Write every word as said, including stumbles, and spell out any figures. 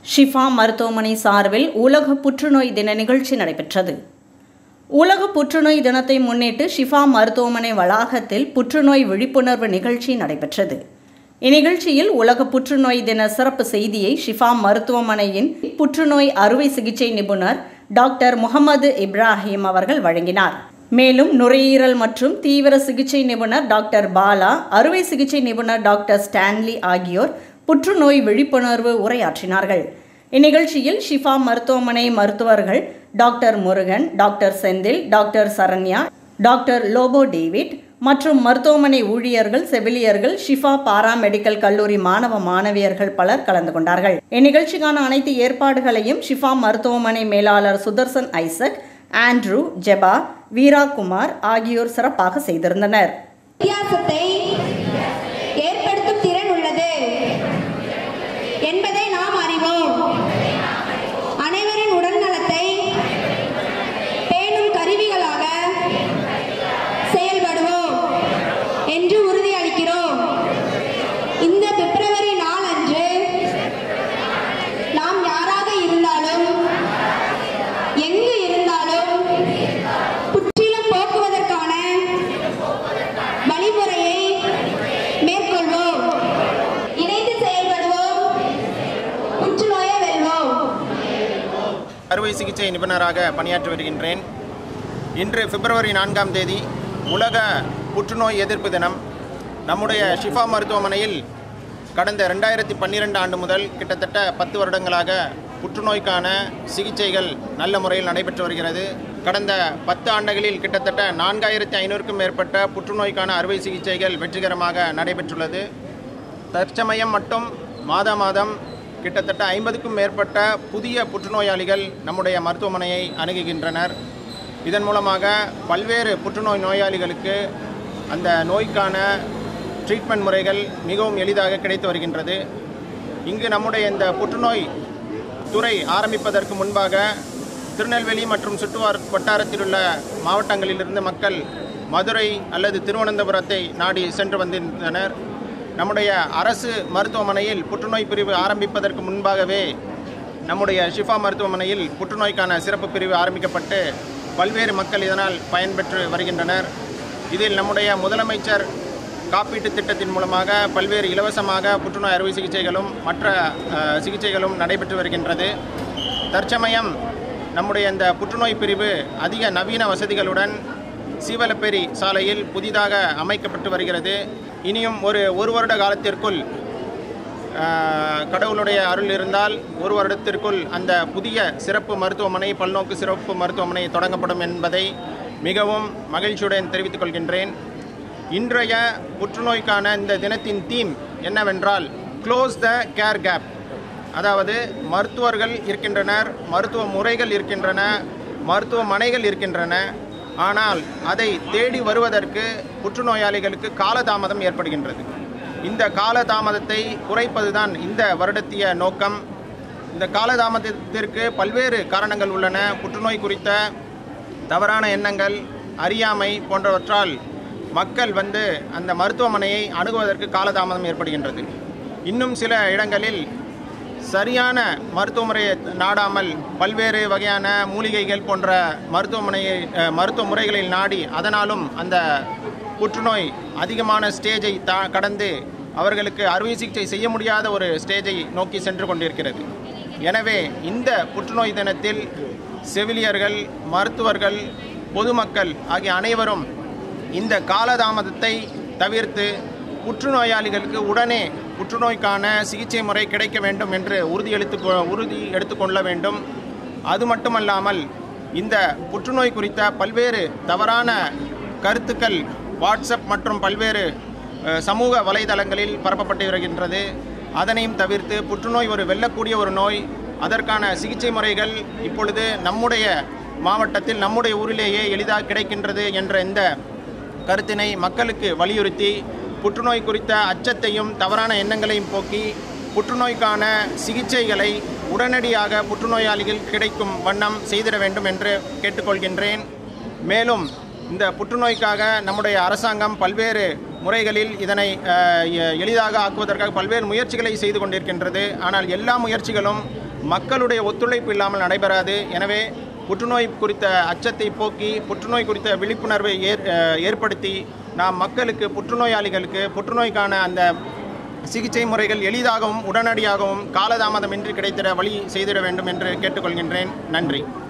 ஷிஃபா மருத்துவமனை சார்பில் உலக புற்றுநோய் தின நிகழ்ச்சி நடைபெற்றது. உலக புற்றுநோய் தினத்தை முன்னிட்டு ஷிஃபா மருத்துவமனை வளாகத்தில் புற்றுநோய் விழிப்புணர்வு நிகழ்ச்சி நடைபெற்றது. இந்நிகழ்ச்சியில் உலக புற்றுநோய் தின சிறப்பு செய்தியை ஷிஃபா மருத்துவமனையின் புற்றுநோய் அறுவை சிகிச்சை நிபுணர் டாக்டர் முகமது இப்ராஹிம் அவர்கள் வழங்கினார். மேலும் நுரையீரல் மற்றும் தீவிர சிகிச்சை நிபுணர் டாக்டர் பாலா, அறுவை சிகிச்சை நிபுணர் டாக்டர் ஸ்டான்லி ஆகியோர் புற்றுநோய் விழிப்புணர்வு உரையாற்றினார்கள். இந்நிகழ்ச்சியில் ஷிஃபா மருத்துவமனை மருத்துவர்கள் doctor Murugan, doctor Senthil, doctor Saranya, doctor Lobo David மற்றும் மருத்துவமனை ஊழியர்கள், செவிலியர்கள், ஷிஃபா பாரா மெடிக்கல் கல்லூரி மாணவ மாணவியர்கள் பலர் கலந்து கொண்டார்கள். இந்நிகழ்ச்சிக்கான அனைத்து ஏற்பாடுகளையும் ஷிஃபா மருத்துவமனை மேலாளர் சுதர்சன் ஐசக், ஆண்ட்ரூ, ஜெபா, வீரா குமார் ஆகியோர் சிறப்பாக செய்திருந்தனர். வித்தியாசத்தை ஏற்படுத்தும் திறன் உள்ளது என்பதை நாம் அறிவோம். அனைவரின் உடல் நலத்தை பேணும் கருவிகளாக செயல்படுவோம் என்று உறுதியளிக்கிறோம். இந்த பிப்ரவரி நாலன்று நாம் யாராக இருந்தாலும் எங்கு இருந்தாலும் புற்றிலும் போக்குவதற்கான வழிமுறையை மேற்கொள்வோம். இணைந்து செயல்படுவோம். புற்றுநோயை வெல்வோம். அறுவை சிகிச்சை நிபுணராக பணியாற்றி வருகின்றேன். இன்று பிப்ரவரி நான்காம் தேதி உலக புற்றுநோய் எதிர்ப்பு தினம். நம்முடைய ஷிஃபா மருத்துவமனையில் கடந்த ரெண்டாயிரத்தி பன்னிரெண்டு ஆண்டு முதல் கிட்டத்தட்ட பத்து வருடங்களாக புற்றுநோய்க்கான சிகிச்சைகள் நல்ல முறையில் நடைபெற்று வருகிறது. கடந்த பத்து ஆண்டுகளில் கிட்டத்தட்ட நான்காயிரத்தி ஐநூறுக்கும் மேற்பட்ட புற்றுநோய்க்கான அறுவை சிகிச்சைகள் வெற்றிகரமாக நடைபெற்றுள்ளது. தற்சமயம் மட்டும் மாதா மாதம் கிட்டத்தட்ட ஐம்பதுக்கும் மேற்பட்ட புதிய புற்றுநோயாளிகள் நம்முடைய மருத்துவமனையை அணுகுகின்றனர். இதன் மூலமாக பல்வேறு புற்றுநோய் நோயாளிகளுக்கு அந்த நோய்க்கான ட்ரீட்மெண்ட் முறைகள் மிகவும் எளிதாக கிடைத்து வருகின்றது. இங்கு நம்முடைய இந்த புற்றுநோய் துறை ஆரம்பிப்பதற்கு முன்பாக திருநெல்வேலி மற்றும் சுற்றுவார் வட்டாரத்தில் உள்ள மாவட்டங்களிலிருந்து மக்கள் மதுரை அல்லது திருவனந்தபுரத்தை நாடி சென்று வந்திருந்தனர். நம்முடைய அரசு மருத்துவமனையில் புற்றுநோய் பிரிவு ஆரம்பிப்பதற்கு முன்பாகவே நம்முடைய ஷிஃபா மருத்துவமனையில் புற்றுநோய்க்கான சிறப்பு பிரிவு ஆரம்பிக்கப்பட்டு பல்வேறு மக்கள் இதனால் பயன்பெற்று வருகின்றனர். இதில் நம்முடைய முதலமைச்சர் காப்பீட்டு திட்டத்தின் மூலமாக பல்வேறு இலவசமாக புற்றுநோய் அறுவை சிகிச்சைகளும் மற்ற சிகிச்சைகளும் நடைபெற்று வருகின்றது. தற்சமயம் நம்முடைய இந்த புற்றுநோய் பிரிவு அதிக நவீன வசதிகளுடன் சீவலப்பேரி சாலையில் புதிதாக அமைக்கப்பட்டு வருகிறது. இனியும் ஒரு ஒரு வருட காலத்திற்குள் கடவுளுடைய அருள் இருந்தால் ஒரு வருடத்திற்குள் அந்த புதிய சிறப்பு மருத்துவமனை, பல்நோக்கு சிறப்பு மருத்துவமனை தொடங்கப்படும் என்பதை மிகவும் மகிழ்ச்சியுடன் தெரிவித்துக் கொள்கின்றேன். இன்றைய புற்றுநோய்க்கான இந்த தினத்தின் தீம் என்னவென்றால் க்ளோஸ் த கேர் கேப். அதாவது மருத்துவர்கள் இருக்கின்றனர், மருத்துவ முறைகள் இருக்கின்றன, மருத்துவமனைகள் இருக்கின்றன. ஆனால் அதை தேடி வருவதற்கு புற்றுநோயாளிகளுக்கு காலதாமதம் ஏற்படுகின்றது. இந்த காலதாமதத்தை குறைப்பதுதான் இந்த வருடத்திய நோக்கம். இந்த காலதாமதத்திற்கு பல்வேறு காரணங்கள் உள்ளன. புற்றுநோய் குறித்த தவறான எண்ணங்கள், அறியாமை போன்றவற்றால் மக்கள் வந்து அந்த மருத்துவமனையை அணுகுவதற்கு காலதாமதம் ஏற்படுகின்றது. இன்னும் சில இடங்களில் சரியான மருத்துவ முறையை நாடாமல் பல்வேறு வகையான மூலிகைகள் போன்ற மருத்துவமனையை மருத்துவ முறைகளில் நாடி அதனாலும் அந்த புற்றுநோய் அதிகமான ஸ்டேஜை தா கடந்து அவர்களுக்கு அறுவை சிகிச்சை செய்ய முடியாத ஒரு ஸ்டேஜை நோக்கி சென்று கொண்டிருக்கிறது. எனவே இந்த புற்றுநோய் தினத்தில் செவிலியர்கள், மருத்துவர்கள், பொதுமக்கள் ஆகிய அனைவரும் இந்த காலதாமதத்தை தவிர்த்து புற்றுநோயாளிகளுக்கு உடனே புற்றுநோய்க்கான சிகிச்சை முறை கிடைக்க வேண்டும் என்று உறுதி எடுத்து உறுதி எடுத்துக்கொள்ள வேண்டும். அது மட்டுமல்லாமல் இந்த புற்றுநோய் குறித்த பல்வேறு தவறான கருத்துக்கள் வாட்ஸ்அப் மற்றும் பல்வேறு சமூக வலைதளங்களில் பரப்பப்பட்டு வருகின்றது. அதனையும் தவிர்த்து புற்றுநோய் ஒரு வெல்லக்கூடிய ஒரு நோய், அதற்கான சிகிச்சை முறைகள் இப்பொழுது நம்முடைய மாவட்டத்தில் நம்முடைய ஊரிலேயே எளிதாக கிடைக்கின்றது என்ற இந்த கருத்தினை மக்களுக்கு வலியுறுத்தி புற்றுநோய் குறித்த அச்சத்தையும் தவறான எண்ணங்களையும் போக்கி புற்றுநோய்க்கான சிகிச்சைகளை உடனடியாக புற்றுநோயாளிகள் கிடைக்கும் வண்ணம் செய்திட வேண்டும் என்று கேட்டுக்கொள்கின்றேன். மேலும் இந்த புற்றுநோய்க்காக நம்முடைய அரசாங்கம் பல்வேறு முறைகளில் இதனை எளிதாக ஆக்குவதற்காக பல்வேறு முயற்சிகளை செய்து கொண்டிருக்கின்றது. ஆனால் எல்லா முயற்சிகளும் மக்களுடைய ஒத்துழைப்பு இல்லாமல் நடைபெறாது. எனவே புற்றுநோய் குறித்த அச்சத்தை போக்கி புற்றுநோய் குறித்த விழிப்புணர்வை ஏற் ஏற்படுத்தி நாம் மக்களுக்கு புற்றுநோயாளிகளுக்கு புற்றுநோய்க்கான அந்த சிகிச்சை முறைகள் எளிதாகவும் உடனடியாகவும் காலதாமதமின்றி கிடைத்திட வழி செய்திட வேண்டும் என்று கேட்டுக்கொள்கின்றேன். நன்றி.